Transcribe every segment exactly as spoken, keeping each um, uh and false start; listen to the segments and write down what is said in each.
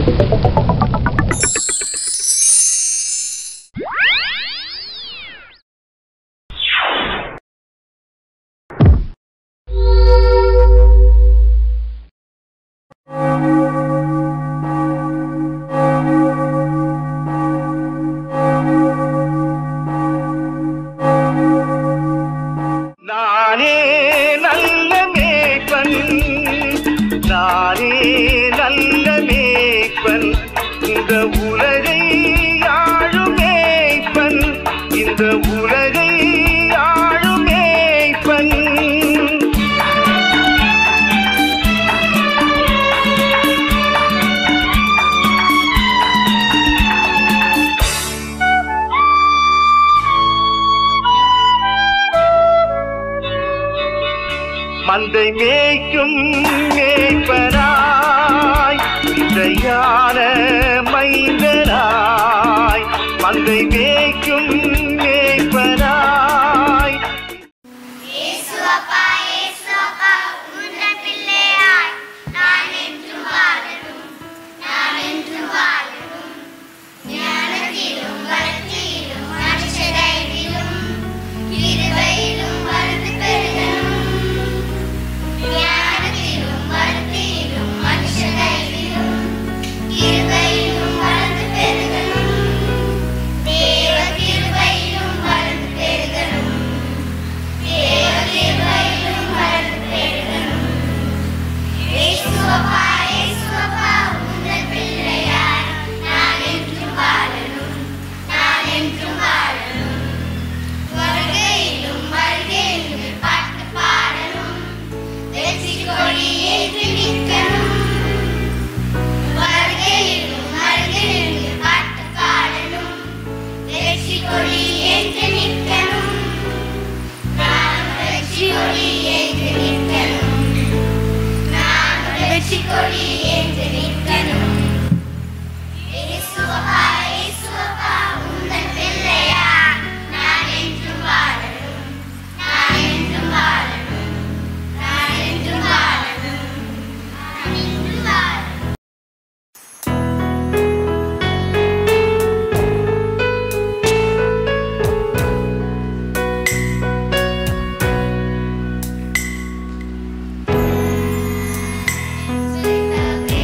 மந்தை மேய்க்கும் மேய்ப்பனாய் இசையான மைந்தனாய் மந்தை மேய்க்கும் மேய்ப்பனாய் இயேசு அப்பா இயேசு அப்பா உந்தன் பிள்ளையாய் நான் என்றும் வாழணும் நான் என்றும் வாழணும் ஞானத்திலும் பலத்திலும் மனுஷ தைரியிலும் கிருபையிலும் வளர்ந்து பெருகணும் ஞானத்திலும் பலத்திலும் மனுஷ தைரியிலும் கிருபையிலும் வளர்ந்து பெருகணும் தேவ கிருபையிலும் வளர்ந்து பெருகணும் தேவ கிருபையிலும் வளர்ந்து பெருகணும் இயேசு அப்பா இயேசு அப்பா உந்தன் பிள்ளையாய் நான் என்றும் வாழணும் நான் என்றும் வாழணும் வருகையிலும் வருகையிலும் பாட்டு பாடணும் வெற்றி கொடி ஏற்றி நிற்கணும் வருகையிலும் வருகையிலும் பாட்டு பாடணும் வெற்றி கொடி ஏற்றி நிற்கணும் நான் வெற்றி கொடி ஏற்றி நிற்கணும் நான் வெற்றி கொடி ஏற்றி நிற்கணும் இயேசு அப்பா இயேசு அப்பா உந்தன் பிள்ளையா நான் என்றும் வாழணும் நான் என்றும் வாழணும் நான் என்றும் வாழணும் நான் என்றும் வாழணும் Take the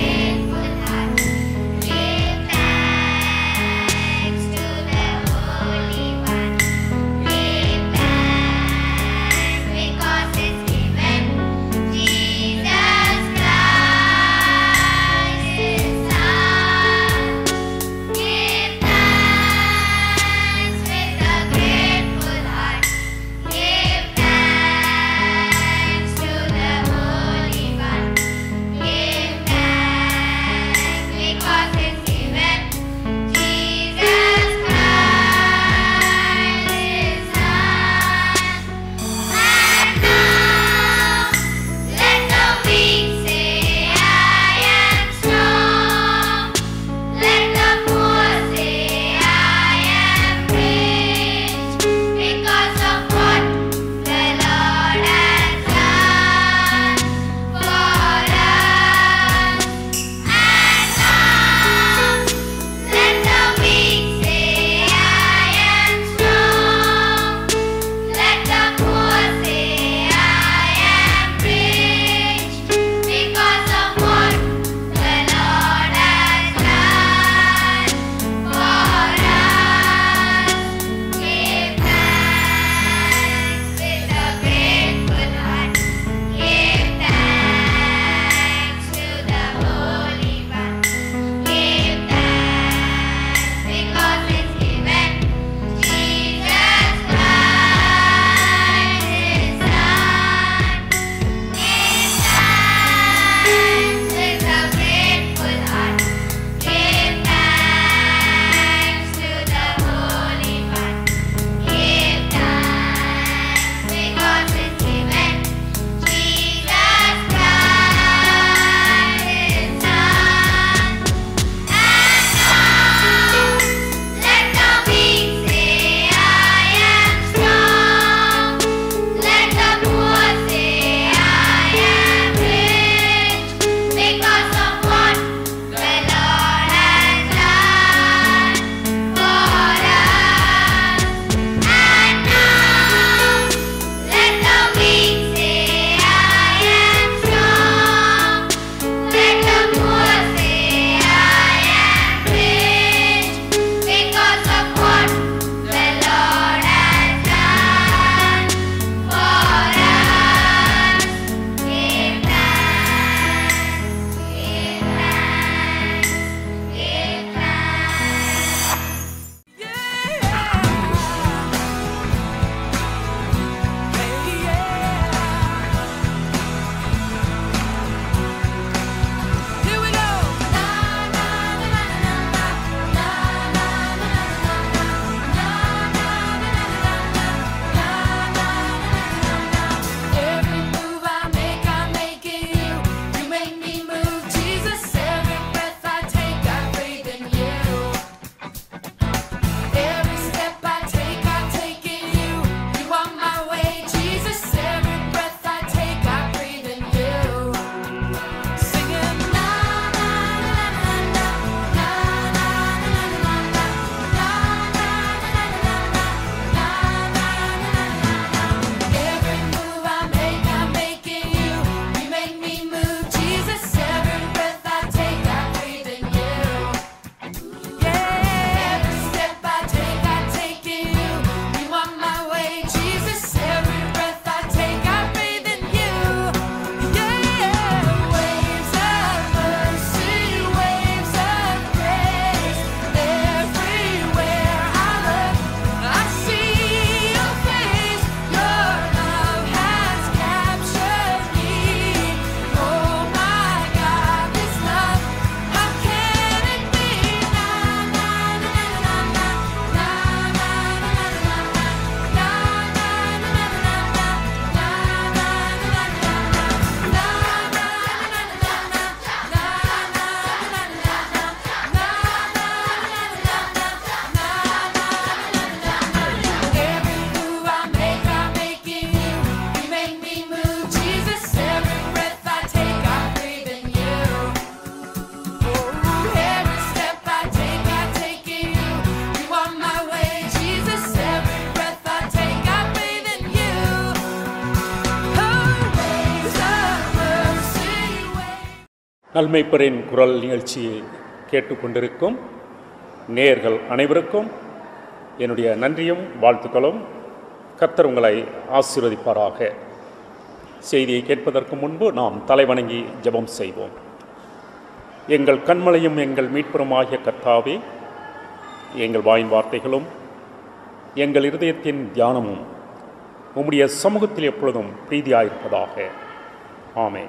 நல்மெய்ப்பரின் குரல் நிகழ்ச்சியை கேட்டுக்கொண்டிருக்கும் நேயர்கள் அனைவருக்கும் என்னுடைய நன்றியும் வாழ்த்துக்களும். கர்த்தர் உங்களை ஆசீர்வதிப்பாராக. செய்தியை கேட்பதற்கு முன்பு நாம் தலைவணங்கி ஜெபம் செய்வோம். எங்கள் கண்மலையும் எங்கள் மீட்புறமாகிய கர்த்தாவே, எங்கள் வாயின் வார்த்தைகளும் எங்கள் இருதயத்தின் தியானமும் உம்முடைய சமூகத்தில் எப்பொழுதும் பிரீதியாயிருப்பதாக. ஆமென்.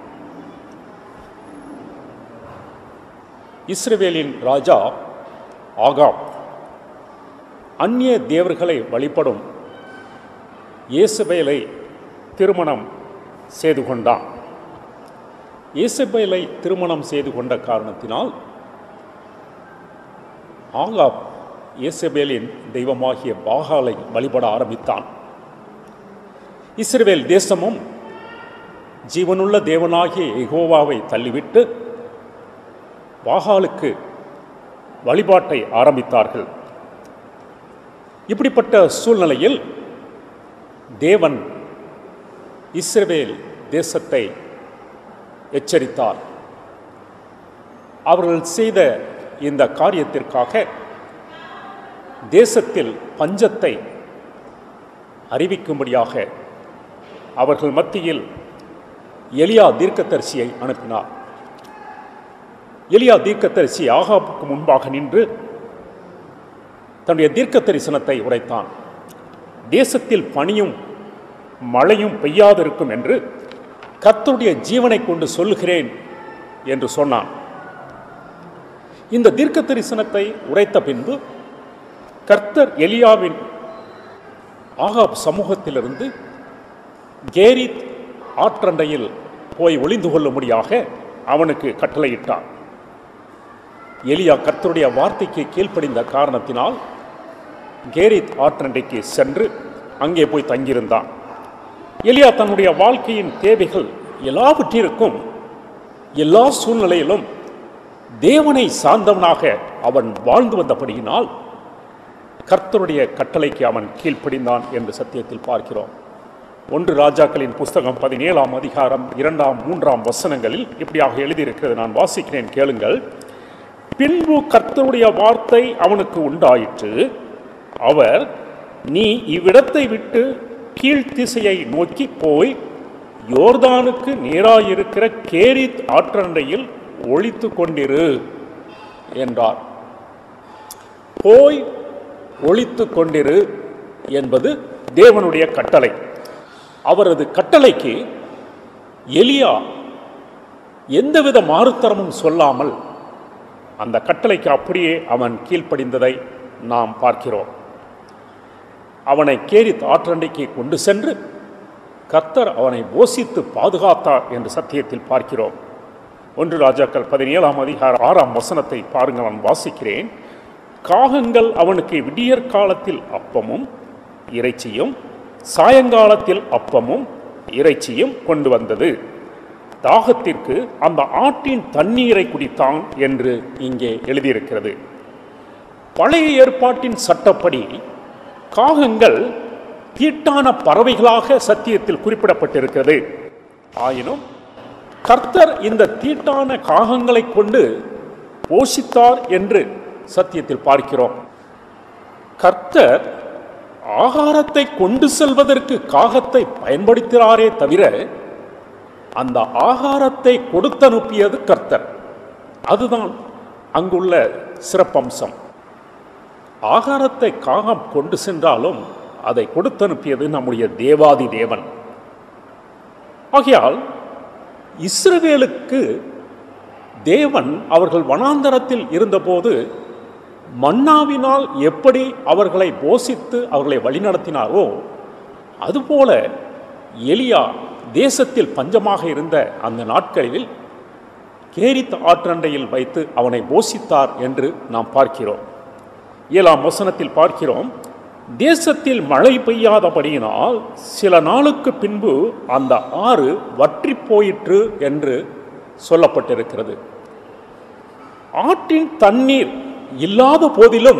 இஸ்ரவேலின் ராஜா ஆகாப் அந்நிய தேவர்களை வழிபடும் யேசபேலை திருமணம் செய்து கொண்டான். யேசபேலை திருமணம் செய்து கொண்ட காரணத்தினால் ஆகாப் யேசபேலின் தெய்வமாகிய பாகாலை வழிபட ஆரம்பித்தான். இஸ்ரவேல் தேசமும் ஜீவனுள்ள தேவனாகிய யெகோவாவை தள்ளிவிட்டு பாகாலுக்கு வழிபாட்டை ஆரம்பித்தார்கள். இப்படிப்பட்ட சூழ்நிலையில் தேவன் இஸ்ரவேல் தேசத்தை எச்சரித்தார். அவர்கள் செய்த இந்த காரியத்திற்காக தேசத்தில் பஞ்சத்தை அறிவிக்கும்படியாக அவர்கள் மத்தியில் எலியா தீர்க்கதரிசியை அனுப்பினார். எலியா தீர்க்கதரிசி ஆகாபுக்கு முன்பாக நின்று தன்னுடைய தீர்க்க தரிசனத்தை உரைத்தான். தேசத்தில் பனியும் மழையும் பெய்யாதிருக்கும் என்று கர்த்தருடைய ஜீவனை கொண்டு சொல்லுகிறேன் என்று சொன்னான். இந்த தீர்க்க தரிசனத்தை உரைத்த பின்பு கர்த்தர் எலியாவின் ஆகாப் சமூகத்திலிருந்து கேரித் ஆற்றண்டையில் போய் ஒளிந்து கொள்ளும்படியாக அவனுக்கு கட்டளையிட்டான். எலியா கர்த்தருடைய வார்த்தைக்கு கீழ்ப்படிந்த காரணத்தினால் கேரித் ஆற்றண்டைக்கு சென்று அங்கே போய் தங்கியிருந்தான். எலியா தன்னுடைய வாழ்க்கையின் தேவைகள் எல்லாவற்றிற்கும் எல்லா சூழ்நிலையிலும் தேவனை சார்ந்தவனாக அவன் வாழ்ந்து வந்தபடியினால் கர்த்தருடைய கட்டளைக்கு அவன் கீழ்ப்படிந்தான் என்று சத்தியத்தில் பார்க்கிறோம். ஒன்று ராஜாக்களின் புஸ்தகம் பதினேழாம் அதிகாரம் இரண்டாம் மூன்றாம் வசனங்களில் இப்படியாக எழுதியிருக்கிறது. நான் வாசிக்கிறேன், கேளுங்கள். பின்பு கர்த்தருடைய வார்த்தை அவனுக்கு உண்டாயிற்று. அவர், நீ இவ்விடத்தை விட்டு கீழ்த்திசையை நோக்கி போய் யோர்தானுக்கு நேராயிருக்கிற கேரித் ஆற்றண்டையில் ஒளித்து கொண்டிரு என்றார். போய் ஒளித்து கொண்டிரு என்பது தேவனுடைய கட்டளை. அவரது கட்டளைக்கு எலியா எந்தவித மாறுத்தரமும் சொல்லாமல் அந்த கட்டளைக்கு அப்படியே அவன் கீழ்ப்படிந்ததை நாம் பார்க்கிறோம். அவனை கேரித் ஆற்றண்டைக்கு கொண்டு சென்று கர்த்தர் அவனை போஷித்து பாதுகாத்தார் என்று சத்தியத்தில் பார்க்கிறோம். ஒன்று ராஜாக்கள் பதினேழாம் அதிகார ஆறாம் வசனத்தை பாருங்கள், நான் வாசிக்கிறேன். காகங்கள் அவனுக்கு விடியற் காலத்தில் அப்பமும் இறைச்சியும் சாயங்காலத்தில் அப்பமும் இறைச்சியும் கொண்டு வந்தது. தாகத்திற்கு அந்த ஆட்டின் தண்ணீரை குடித்தான் என்று இங்கே எழுதியிருக்கிறது. பழைய ஏற்பாட்டின் சட்டப்படி காகங்கள் தீட்டான பறவைகளாக சத்தியத்தில் குறிப்பிடப்பட்டிருக்கிறது. ஆயினும் கர்த்தர் இந்த தீட்டான காகங்களை கொண்டு போஷித்தார் என்று சத்தியத்தில் பார்க்கிறோம். கர்த்தர் ஆகாரத்தை கொண்டு செல்வதற்கு காகத்தை பயன்படுத்தினாரே தவிர அந்த ஆகாரத்தை கொடுத்தனுப்பியது கர்த்தர். அதுதான் அங்குள்ள சிறப்பம்சம். ஆகாரத்தை காகம் கொண்டு சென்றாலும் அதை கொடுத்தனுப்பியது நம்முடைய தேவாதி தேவன். ஆகையால் இஸ்ரவேலுக்கு தேவன் அவர்கள் வனாந்தரத்தில் இருந்தபோது மன்னாவினால் எப்படி அவர்களை போஷித்து அவர்களை வழிநடத்தினாரோ அதுபோல எலியா தேசத்தில் பஞ்சமாக இருந்த அந்த நாட்களில் கேரித் ஆற்றண்டையில் வைத்து அவனை போஷித்தார் என்று நாம் பார்க்கிறோம். ஏழாம் வசனத்தில் பார்க்கிறோம், தேசத்தில் மழை பெய்யாதபடியினால் சில நாளுக்கு பின்பு அந்த ஆறு வற்றி போயிற்று என்று சொல்லப்பட்டிருக்கிறது. ஆற்றின் தண்ணீர் இல்லாத போதிலும்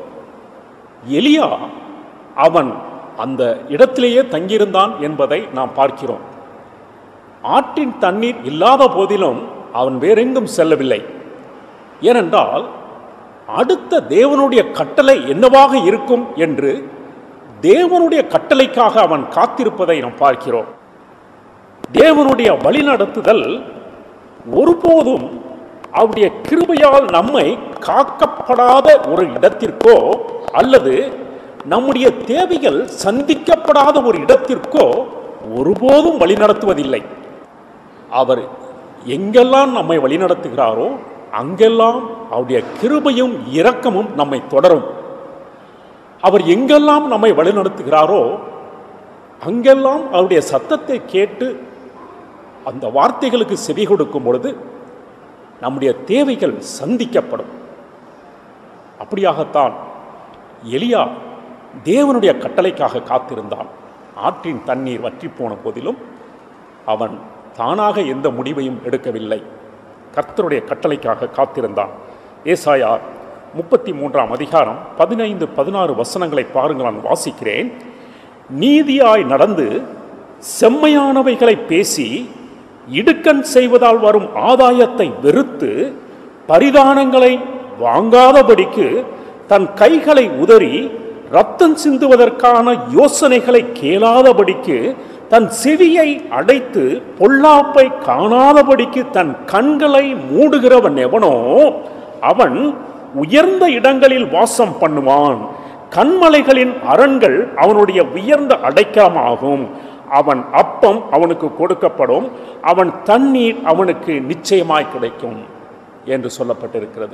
எலியா அவன் அந்த இடத்திலேயே தங்கியிருந்தான் என்பதை நாம் பார்க்கிறோம். ஆற்றின் தண்ணீர் இல்லாத போதிலும் அவன் வேறெங்கும் செல்லவில்லை. ஏனென்றால் அடுத்த தேவனுடைய கட்டளை என்னவாக இருக்கும் என்று தேவனுடைய கட்டளைக்காக அவன் காத்திருப்பதை நாம் பார்க்கிறோம். தேவனுடைய வழிநடத்துதல் ஒருபோதும் அவருடைய கிருபையால் நம்மை காக்கப்படாத ஒரு இடத்திற்கோ அல்லது நம்முடைய தேவைகள் சந்திக்கப்படாத ஒரு இடத்திற்கோ ஒருபோதும் வழிநடத்துவதில்லை. அவர் எங்கெல்லாம் நம்மை வழிநடத்துகிறாரோ அங்கெல்லாம் அவருடைய கிருபையும் இரக்கமும் நம்மை தொடரும். அவர் எங்கெல்லாம் நம்மை வழிநடத்துகிறாரோ அங்கெல்லாம் அவருடைய சத்தத்தை கேட்டு அந்த வார்த்தைகளுக்கு செவி கொடுக்கும் பொழுது நம்முடைய தேவைகள் சந்திக்கப்படும். அப்படியாகத்தான் எலியா தேவனுடைய கட்டளைக்காக காத்திருந்தான். ஆற்றின் தண்ணீர் வற்றி போன போதிலும் அவன் தானாக எந்த முடிவையும் எடுக்கவில்லை. கர்த்தருடைய கட்டளைக்காக காத்திருந்தான். ஏசாயா முப்பத்தி மூன்றாம் அதிகாரம் பதினைந்து பதினாறு வசனங்களை பாருங்கள், நான் வாசிக்கிறேன். நீதியாய் நடந்து செம்மையானவைகளை பேசி இடுக்கண் செய்வதால் வரும் ஆதாயத்தை வெறுத்து பரிதானங்களை வாங்காதபடிக்கு தன் கைகளை உதறி ரத்தம் சிந்துவதற்கான யோசனைகளை கேளாதபடிக்கு தன் செவியை அடைத்து பொல்லாப்பை காணாதபடிக்கு தன் கண்களை மூடுகிறவன் எவனோ அவன் உயர்ந்த இடங்களில் வாசம் பண்ணுவான். கண்மலைகளின் அரண்கள் அவனுடைய உயர்ந்த அடைக்கலமாகும். அவன் அப்பம் அவனுக்கு கொடுக்கப்படும், அவன் தண்ணீர் அவனுக்கு நிச்சயமாய் கிடைக்கும் என்று சொல்லப்பட்டிருக்கிறது.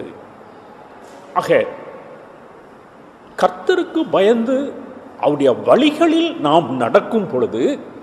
ஆக கர்த்தருக்கு பயந்து அவருடைய வழிகளில் நாம் நடக்கும் பொழுது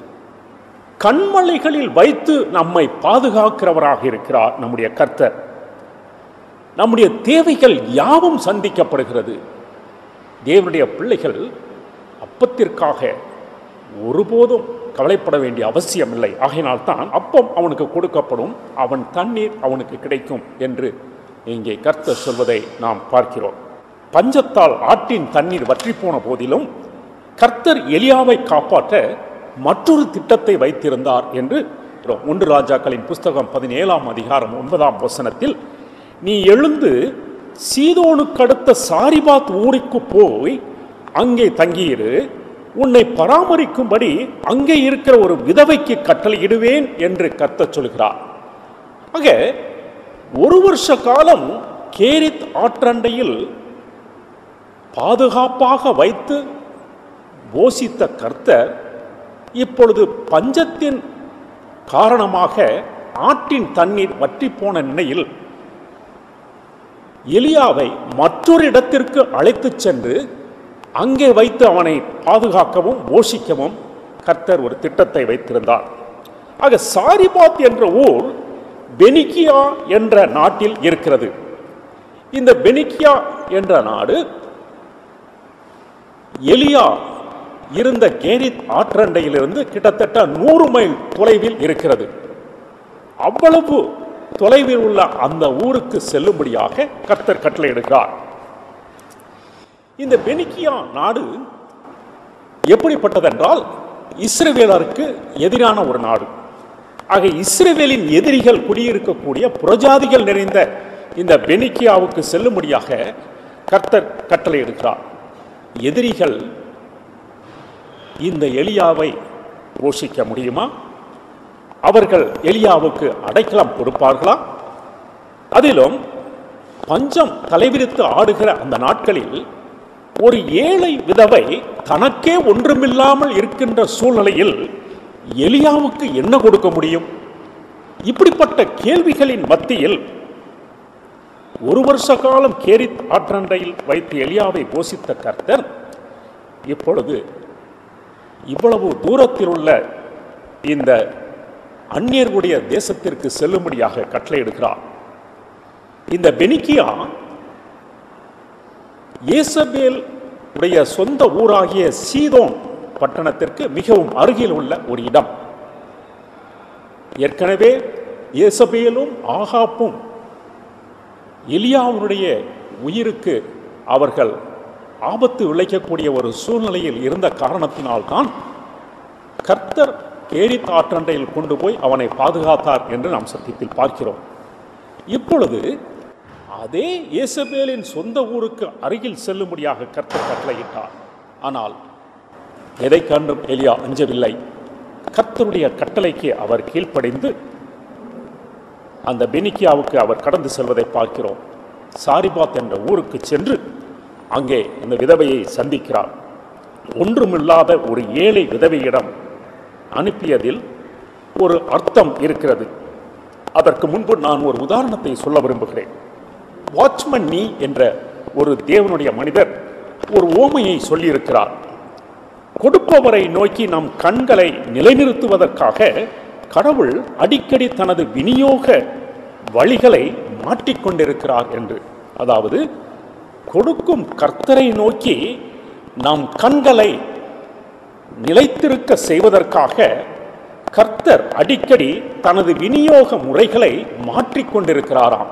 கண்மலைகளில் வைத்து நம்மை பாதுகாக்கிறவராக இருக்கிறார் நம்முடைய கர்த்தர். நம்முடைய தேவைகள் யாவும் சந்திக்கப்படுகிறது. தேவனுடைய பிள்ளைகள் அப்பத்திற்காக ஒருபோதும் கவலைப்பட வேண்டிய அவசியம் இல்லை. ஆகையினால்தான் அப்பம் அவனுக்கு கொடுக்கப்படும், அவன் தண்ணீர் அவனுக்கு கிடைக்கும் என்று இங்கே கர்த்தர் சொல்வதை நாம் பார்க்கிறோம். பஞ்சத்தால் ஆற்றின் தண்ணீர் வற்றி போன போதிலும் கர்த்தர் எலியாவை காப்பாற்ற மற்றொரு திட்டத்தை வைத்திருந்தார் என்று ஒன்று ராஜாக்களின் புஸ்தகம் பதினேழாம் அதிகாரம் ஒன்பதாம் வசனத்தில், நீ எழுந்து சீதோனுக்கடுத்த சாரிபாத் ஊருக்கு போய் அங்கே தங்கியிரு, உன்னை பராமரிக்கும்படி அங்கே இருக்கிற ஒரு விதவைக்கு கட்டளையிடுவேன் என்று கர்த்தர் சொல்கிறார். ஆக ஒரு வருஷ காலம் கேரித் ஆற்றண்டையில் பாதுகாப்பாக வைத்து போஷித்த கர்த்தர் இப்பொழுது பஞ்சத்தின் காரணமாக ஆற்றின் தண்ணீர் வற்றி போன நிலையில் எலியாவை மற்றொரு இடத்திற்கு அழைத்து சென்று அங்கே வைத்து அவனை பாதுகாக்கவும் போஷிக்கவும் கர்த்தர் ஒரு திட்டத்தை வைத்திருந்தார். ஆக சாரிபாத் என்ற ஊர் பெனிக்கியா என்ற நாட்டில் இருக்கிறது. இந்த பெனிக்கியா என்ற நாடு எலியா இருந்த கேரித் ஆற்றண்டையிலிருந்து கிட்டத்தட்ட நூறு மைல் தொலைவில் இருக்கிறது. அவ்வளவு தொலைவில் உள்ள அந்த ஊருக்கு செல்லும்படியாக கர்த்தர் கட்டளையிடுகிறார். இந்த பெனிக்கியா நாடு எப்படிப்பட்டதென்றால் இஸ்ரவேலருக்கு எதிரான ஒரு நாடு. ஆக இஸ்ரவேலின் எதிரிகள் குடியிருக்கக்கூடிய புறஜாதிகள் நிறைந்த இந்த பெனிக்கியாவுக்கு செல்லும்படியாக கர்த்தர் கட்டளையிடுகிறார். எதிரிகள் இந்த எலியாவை போஷிக்க முடியுமா? அவர்கள் எலியாவுக்கு அடைக்கலம் கொடுப்பார்களா? அதிலும் பஞ்சம் தலைவிரித்து ஆடுகிற அந்த நாட்களில் ஒரு ஏழை விதவை தனக்கே ஒன்றுமில்லாமல் இருக்கின்ற சூழ்நிலையில் எலியாவுக்கு என்ன கொடுக்க முடியும்? இப்படிப்பட்ட கேள்விகளின் மத்தியில் ஒரு வருஷ காலம் கேரித் ஆற்றண்டையில் வைத்து எலியாவை போஷித்த கர்த்தர் இப்பொழுது இவ்வளவு தூரத்தில் உள்ள இந்த அந்நியர்களுடைய தேசத்திற்கு செல்லும்படியாக கட்டளையிடுகிறார். இந்த பெனிக்கியா ஏசபேல் உடைய சொந்த ஊராகிய சீதோன் பட்டணத்திற்கு மிகவும் அருகில் உள்ள ஒரு இடம். ஏற்கனவே ஏசபேலும் ஆகாப்பும் எலியாவுடைய உயிருக்கு அவர்கள் ஆபத்து விளைக்கக்கூடிய ஒரு சூழ்நிலையில் இருந்த காரணத்தினால்தான் கர்த்தர் கேரித் ஆற்றண்டையில் கொண்டு போய் அவனை பாதுகாத்தார் என்று நாம் சத்தியத்தில் பார்க்கிறோம். இப்பொழுது அதே யேசபேலின் சொந்த ஊருக்கு அருகில் செல்லும்படியாக கர்த்தர் கட்டளையிட்டார். ஆனால் எதை கண்டும் எலியா அஞ்சவில்லை. கர்த்தருடைய கட்டளைக்கு அவர் கீழ்ப்படிந்து அந்த பெனிக்கியாவுக்கு அவர் கடந்து செல்வதை பார்க்கிறோம். சாரிபாத் என்ற ஊருக்கு சென்று அங்கே அந்த விதவையை சந்திக்கிறார். ஒன்றுமில்லாத ஒரு ஏழை விதவையிடம் அனுப்பியதில் ஒரு அர்த்தம் இருக்கிறது. அதற்கு முன்பு நான் ஒரு உதாரணத்தை சொல்ல விரும்புகிறேன். வாட்ச்மன் நீ என்ற ஒரு தேவனுடைய மனிதர் ஒரு ஓமையை சொல்லியிருக்கிறார். கொடுப்பவரை நோக்கி நம் கண்களை நிலைநிறுத்துவதற்காக கடவுள் அடிக்கடி தனது விநியோக வழிகளை மாற்றிக்கொண்டிருக்கிறார் என்று. அதாவது கொடுக்கும் கர்த்தரை நோக்கி நம் கண்களை நிலைத்திருக்க செய்வதற்காக கர்த்தர் அடிக்கடி தனது விநியோக முறைகளை மாற்றிக்கொண்டிருக்கிறாராம்.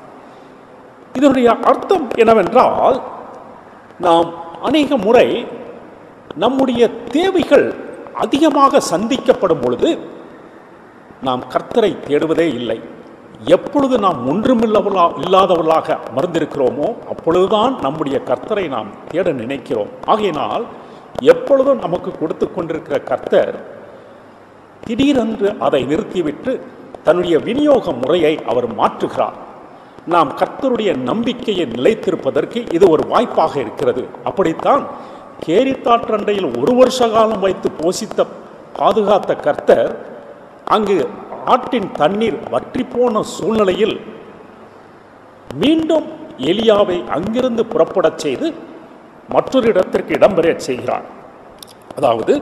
இதனுடைய அர்த்தம் என்னவென்றால், நாம் அநேக முறை நம்முடைய தேவைகள் அதிகமாக சந்திக்கப்படும் பொழுது நாம் கர்த்தரை தேடுவதே இல்லை. எப்பொழுது நாம் ஒன்றுமில்லவளா இல்லாதவர்களாக அமர்ந்திருக்கிறோமோ அப்பொழுதுதான் நம்முடைய கர்த்தரை நாம் தேட நினைக்கிறோம். ஆகையினால் எப்பொழுதும் நமக்கு கொடுத்து கொண்டிருக்கிற கர்த்தர் திடீரென்று அதை நிறுத்திவிட்டு தன்னுடைய விநியோக முறையை அவர் மாற்றுகிறார். நாம் கர்த்தருடைய நம்பிக்கையை நிலைத்திருப்பதற்கு இது ஒரு வாய்ப்பாக இருக்கிறது. அப்படித்தான் கேரித்தாற்றண்டையில் ஒரு வருஷ காலம் வைத்து போஷித்த பாதுகாத்த கர்த்தர் அங்கு ஆற்றின் தண்ணீர் வற்றி போன சூழ்நிலையில் மீண்டும் எலியாவை அங்கிருந்து புறப்படச் செய்து மற்றொரு இடத்திற்கு இடம்பெறச் செய்கிறார். அதாவது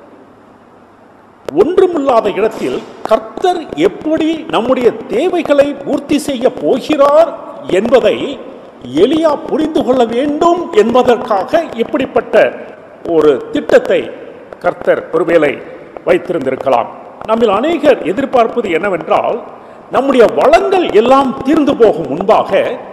ஒன்றுமில்லாத இடத்தில் கர்த்தர் எப்படி நம்முடைய தேவைகளை பூர்த்தி செய்ய போகிறார் என்பதை எலியா புரிந்து கொள்ள வேண்டும் என்பதற்காக இப்படிப்பட்ட ஒரு திட்டத்தை கர்த்தர் ஒருவேளை வைத்திருந்திருக்கலாம். நம்மில் அநேகர் எதிர்பார்ப்பது என்னவென்றால், நம்முடைய வளங்கள் எல்லாம் தீர்ந்து போகும் முன்பாக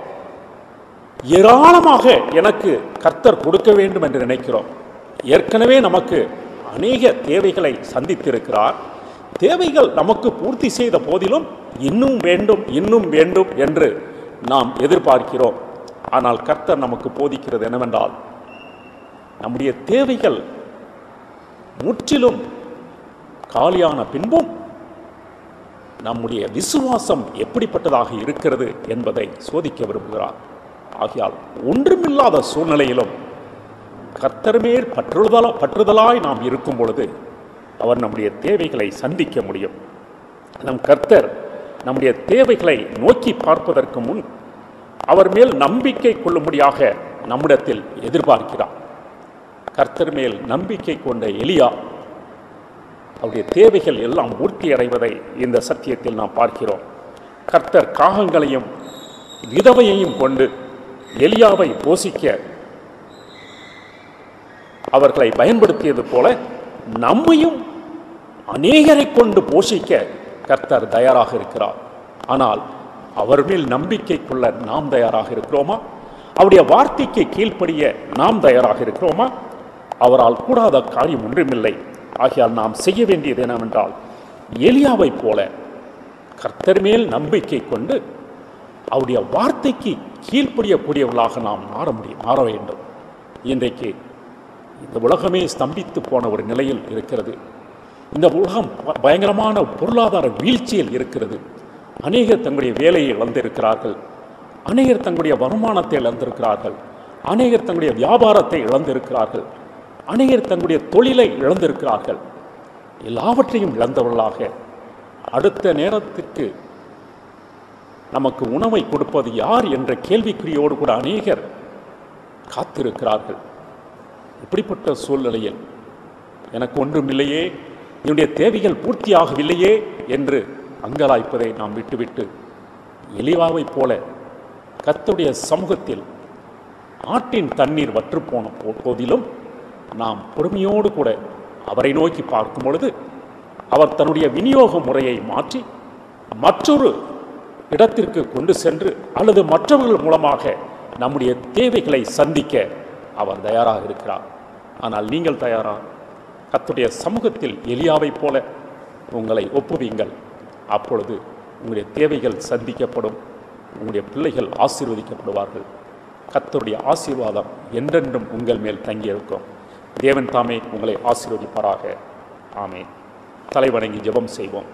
ஏராளமாக எனக்கு கர்த்தர் கொடுக்க வேண்டும் என்று நினைக்கிறோம். ஏற்கனவே நமக்கு அநேக தேவைகளை சந்தித்திருக்கிறார். தேவைகள் நமக்கு பூர்த்தி செய்த போதிலும் இன்னும் வேண்டும் இன்னும் வேண்டும் என்று நாம் எதிர்பார்க்கிறோம். ஆனால் கர்த்தர் நமக்கு போதிக்கிறது என்னவென்றால், நம்முடைய தேவைகள் முற்றிலும் காலியான பின்பும் நம்முடைய விசுவாசம் எப்படிப்பட்டதாக இருக்கிறது என்பதை சோதிக்க விரும்புகிறார். ஆகையால் ஒன்றுமில்லாத சூழ்நிலையிலும் கர்த்தர் மேல் பற்றுதலா பற்றுதலாய் நாம் இருக்கும் பொழுது அவர் நம்முடைய தேவைகளை சந்திக்க முடியும். நம் கர்த்தர் நம்முடைய தேவைகளை நோக்கி பார்ப்பதற்கு முன் அவர் மேல் நம்பிக்கை கொள்ளும்படியாக நம்மிடத்தில் எதிர்பார்க்கிறார். கர்த்தர் மேல் நம்பிக்கை கொண்ட எலியா அவருடைய தேவைகள் எல்லாம் பூர்த்தி அடைவதை இந்த சத்தியத்தில் நாம் பார்க்கிறோம். கர்த்தர் காகங்களையும் விதவையையும் கொண்டு எலியாவை போஷிக்க அவர்களை பயன்படுத்தியது போல நம்மையும் அநேகரை கொண்டு போஷிக்க கர்த்தர் தயாராக இருக்கிறார். ஆனால் அவர் மேல் நம்பிக்கை கொள்ள நாம் தயாராக இருக்கிறோமா? அவருடைய வார்த்தைக்கு கீழ்ப்படிய நாம் தயாராக இருக்கிறோமா? அவரால் கூடாத காரியம் ஒன்றுமில்லை. ஆகையால் நாம் செய்ய வேண்டியது என்னவென்றால், எலியாவை போல கர்த்தர் மேல் நம்பிக்கை கொண்டு அவருடைய வார்த்தைக்கு கீழ்ப்படியக்கூடியவர்களாக நாம் மாற முடியும் மாற வேண்டும். இன்றைக்கு இந்த உலகமே ஸ்தம்பித்து போன ஒரு நிலையில் இருக்கிறது. இந்த உலகம் பயங்கரமான பொருளாதார வீழ்ச்சியில் இருக்கிறது. அநேகர் தங்களுடைய வேலையை இழந்திருக்கிறார்கள். அநேகர் தங்களுடைய வருமானத்தை இழந்திருக்கிறார்கள். அநேகர் தங்களுடைய வியாபாரத்தை இழந்திருக்கிறார்கள். அநேகர் தங்களுடைய தொழிலை இழந்திருக்கிறார்கள். எல்லாவற்றையும் இழந்தவர்களாக அடுத்த நேரத்திற்கு நமக்கு உணவை கொடுப்பது யார் என்ற கேள்விக்குறியோடு கூட அநேகர் காத்திருக்கிறார்கள். இப்படிப்பட்ட சூழ்நிலையில் எனக்கு ஒன்றும் இல்லையே, என்னுடைய தேவைகள் பூர்த்தியாகவில்லையே என்று அங்கலாய்ப்பதை நாம் விட்டுவிட்டு எலியாவைப் போல கர்த்தருடைய சமூகத்தில் ஆற்றின் தண்ணீர் வற்றுப்போன போதிலும் நாம் பொறுமையோடு கூட அவரை நோக்கி பார்க்கும் பொழுது அவர் தன்னுடைய விநியோக முறையை மாற்றி மற்றொரு இடத்திற்கு கொண்டு சென்று அல்லது மற்றவர்கள் மூலமாக நம்முடைய தேவைகளை சந்திக்க அவர் தயாராக இருக்கிறார். ஆனால் நீங்கள் தயாரா? கர்த்தருடைய சமூகத்தில் எலியாவைப் போல உங்களை ஒப்புவீங்கள். அப்பொழுது உங்களுடைய தேவைகள் சந்திக்கப்படும். உங்களுடைய பிள்ளைகள் ஆசீர்வதிக்கப்படுவார்கள். கர்த்தருடைய ஆசீர்வாதம் என்றென்றும் உங்கள் மேல் தங்கியிருக்கும். தேவன் தாமே உங்களை ஆசீர்வதிப்பாராக. ஆமென். தலைவணங்கி ஜெபம் செய்வோம்.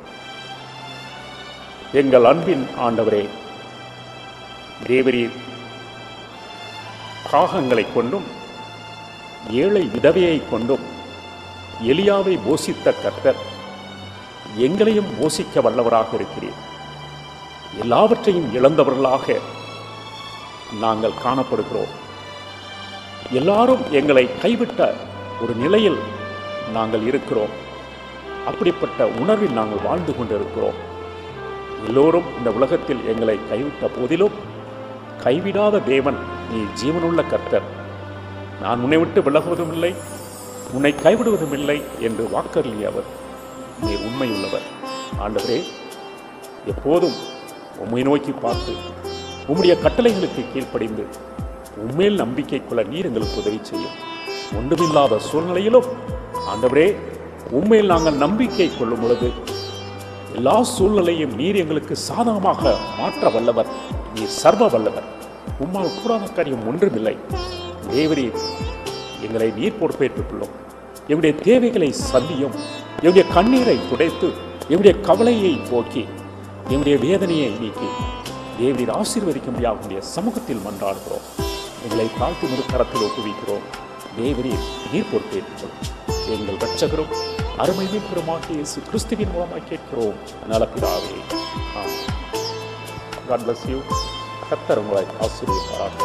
எங்கள் அன்பின் ஆண்டவரே, தேவரீர் காகங்களை கொண்டும் ஏழை விதவையை கொண்டும் எலியாவை போஷித்த கர்த்தர் எங்களையும் போஷிக்க வல்லவராக இருக்கிறீர். எல்லாவற்றையும் இழந்தவர்களாக நாங்கள் காணப்படுகிறோம். எல்லாரும் எங்களை கைவிட்ட ஒரு நிலையில் நாங்கள் இருக்கிறோம். அப்படிப்பட்ட உணர்வில் நாங்கள் வாழ்ந்து கொண்டிருக்கிறோம். எல்லோரும் இந்த உலகத்தில் எங்களை கைவிட்ட போதிலும் கைவிடாத தேவன் நீ ஜீவனுள்ள கர்த்தர். நான் உன்னை விட்டு விலகுவதும் இல்லை, உன்னை கைவிடுவதும் இல்லை என்று வாக்களியவர் நீ உண்மையுள்ளவர். ஆண்டவரே, எப்போதும் உம்மை நோக்கி பார்த்து உம்முடைய கட்டளைகளுக்கு கீழ்ப்படிந்து உண்மையில் நம்பிக்கை கொள்ள நீர் எங்களுக்கு உதவி செய்யும். ஒன்றுமில்லாத சூழ்நிலையிலும் ஆண்டவரே, உண்மையில் நாங்கள் நம்பிக்கை கொள்ளும் பொழுது எல்லா சூழ்நிலையும் நீர் எங்களுக்கு சாதகமாக மாற்ற வல்லவர். நீர் சர்வ வல்லவர். உம்மால் கூடாத காரியம் ஒன்றுமில்லை. தேவரீர் எங்களை நீர் பொறுப்பேற்றுள்ளோம். எங்களுடைய தேவைகளை சந்தியும், எங்களுடைய கண்ணீரை துடைத்து, எங்களுடைய கவலையை போக்கி, எங்களுடைய வேதனையை நீக்கி தேவரீர் ஆசீர்வதிக்க முடியாத சமூகத்தில் மன்றாடுகிறோம். எங்களை தாழ்த்தி முழுக்கரத்தில் ஒப்புவிக்கிறோம். தேவரீர் நீர் பொறுப்பேற்றுள்ளோம். எங்கள் இரட்சகரும் அருமை மீட்பருமாகிய இயேசு கிறிஸ்துவின் மூலமாக கேட்கிறோம் நல்ல பிதாவே. ஆமென். God bless you. கர்த்தர் உங்களை ஆசீர்வதிப்பாராக.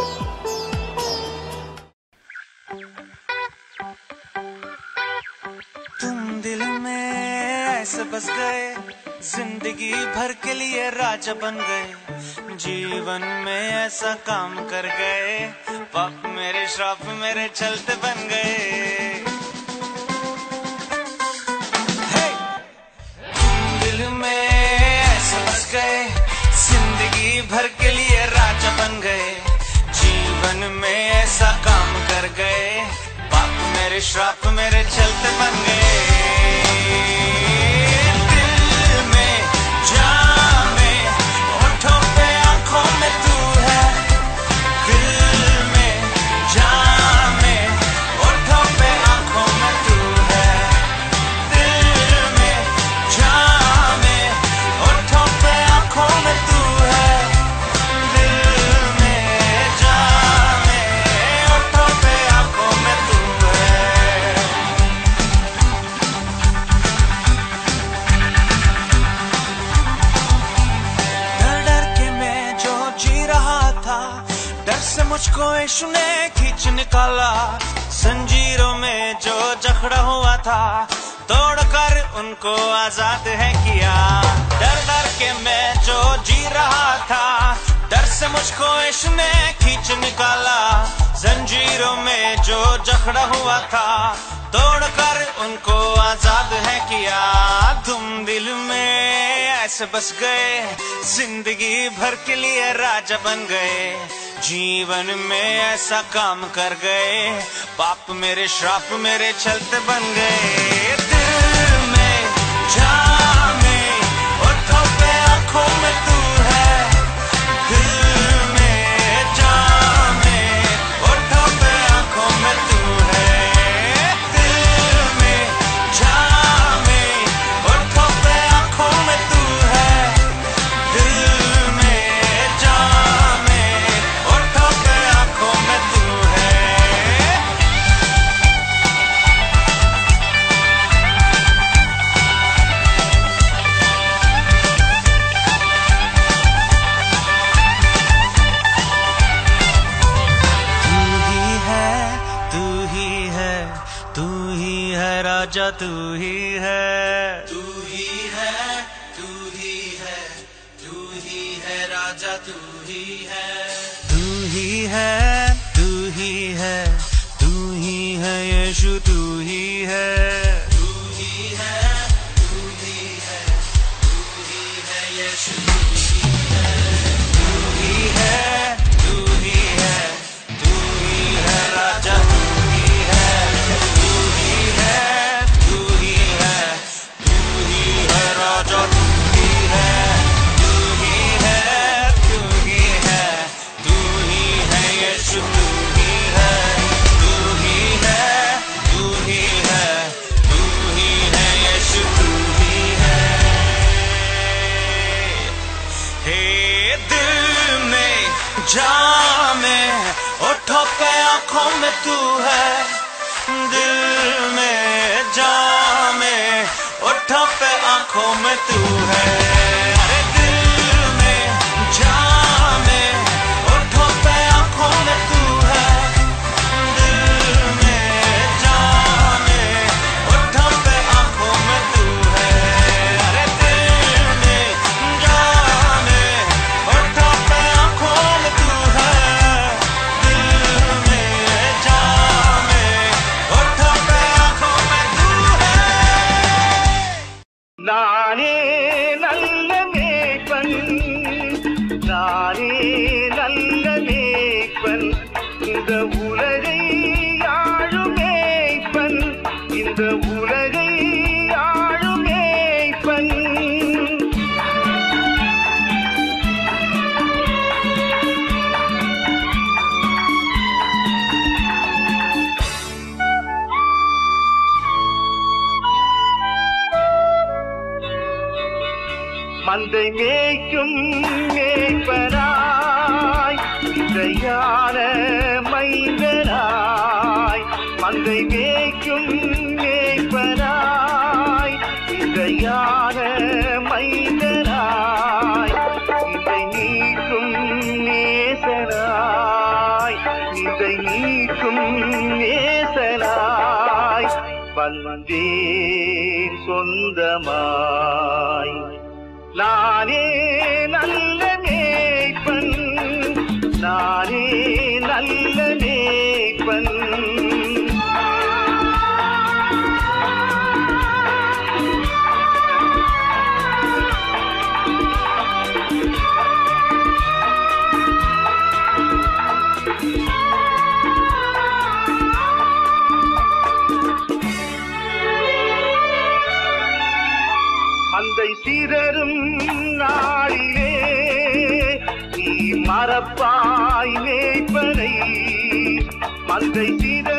तुम दिल में ऐसे बस गए, जिंदगी भर के लिए राजा बन गए, जीवन में ऐसा काम कर गए, पाप मेरे श्राप मेरे चलते बन गए। hey! तुम दिल में ऐसे बस गए, जिंदगी भर के लिए राजा बन गए, जीवन में ऐसा काम कर गए, पाप मेरे श्राप मेरे चलते बन गए। दिल में जान में होठों पे आंखों में तू है, दिल में जान में होठों पे आंखों में तू है, दिल में जान में होठों पे आंखों में तू है, दिल में जान में होठों पे आंखों में तू है। डर डर के मैं जो जी रहा था, डर से मुझको यीशु ने खींच निकाला, जंजीरों में जो जकड़ा हुआ था, तोड़कर उनको आजाद है किया। डर डर के मैं जो जी रहा था, डर से मुझको यीशु ने खींच निकाला, जंजीरों में जो जकड़ा हुआ था, तोड़कर उनको आजाद है किया। तुम दिल में ऐसे बस गए, जिंदगी भर के लिए राजा बन गए, जीवन में ऐसा काम कर गए, पाप मेरे श्राप मेरे चलते बन गए। दिल में जान में होठों पे आंखों में तू है, दिल में जान में होठों पे आंखों में तू है, दिल में जान में होठों पे आंखों में तू है, दिल में जान में होठों पे आंखों में तू है। तू ही है, तू ही है, तू ही है राजा, तू ही है, तू ही है, तू ही है, तू ही है राजा, तू ही है, तू ही है, तू ही है, तू ही है यीशु, तू ही है, तू ही है, तू ही है, तू ही है यीशु, तू ही है, तू ही है, तू ही है राजा, तू ही है, तू ही है, तू ही है, तू ही है राजा, तू ही है, तू ही है, तू ही जामे होठों पे आंखों में तू है, दिल में जामे होठों पे आंखों में तू है। अरे दिल में जामे होठों पे आंखों में तू है, दिल में जामे होठों पे आंखों में तू है। अरे दिल में जामे होठों पे आंखों में तू है, दिल में जामे होठों पे आंखों में तू है। நானே நல்ல மேய்ப்பன், நானே நல்ல மேய்ப்பன், இந்த உலகை ஆளும் மேய்ப்பன், இந்த உலகை ஆளும் மேய்ப்பன். மந்தை மேய்க்கும் மேய்ப்பனாய், இசையான மைந்தனாய். மந்தை மேய்க்கும் மேய்ப்பனாய், இசையான மைந்தனாய். இதை நீக்கும் நேசனாய், இதை நீக்கும் நேசனாய் வந்தேன் சொந்தமாய். நானே நல்ல மேய்ப்பன், நானே நல்ல மேய்ப்பன். மந்தை சிதறும் நாளிலே நீ மறப்பாய் மேய்ப்பனை, மந்தை சிதறும்